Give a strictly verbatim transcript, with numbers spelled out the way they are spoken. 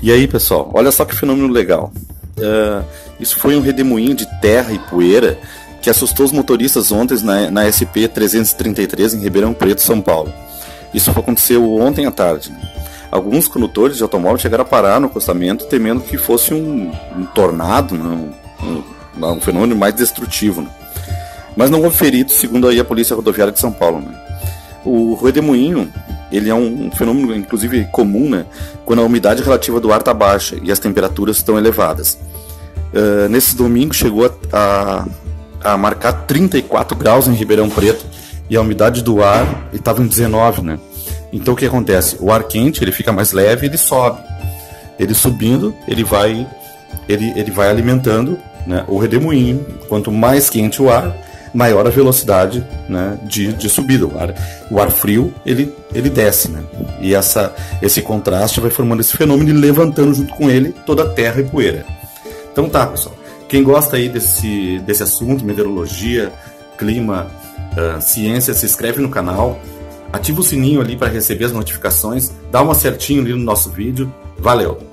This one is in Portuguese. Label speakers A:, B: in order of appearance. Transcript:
A: E aí, pessoal, olha só que fenômeno legal. Uh, isso foi um redemoinho de terra e poeira que assustou os motoristas ontem na, na S P trezentos e trinta e três em Ribeirão Preto, São Paulo. Isso aconteceu ontem à tarde. Alguns condutores de automóvel chegaram a parar no acostamento temendo que fosse um, um tornado, né? um, um, um fenômeno mais destrutivo. Né? Mas não houve feridos, segundo aí a Polícia Rodoviária de São Paulo. Né? O redemoinho, ele é um fenômeno, inclusive, comum, né? Quando a umidade relativa do ar está baixa e as temperaturas estão elevadas. Uh, nesse domingo chegou a, a, a marcar trinta e quatro graus em Ribeirão Preto e a umidade do ar estava em dezenove, né? Então o que acontece? O ar quente ele fica mais leve, ele sobe. Ele subindo, ele vai, ele, ele vai alimentando, né, o redemoinho. Quanto mais quente o ar, maior a velocidade, né, de, de subida. O ar, o ar frio ele, ele desce, né? E essa, esse contraste vai formando esse fenômeno e levantando junto com ele toda a terra e poeira. Então tá, pessoal. Quem gosta aí desse, desse assunto, meteorologia, clima, uh, ciência, se inscreve no canal. Ativa o sininho ali para receber as notificações, dá um acertinho ali no nosso vídeo. Valeu!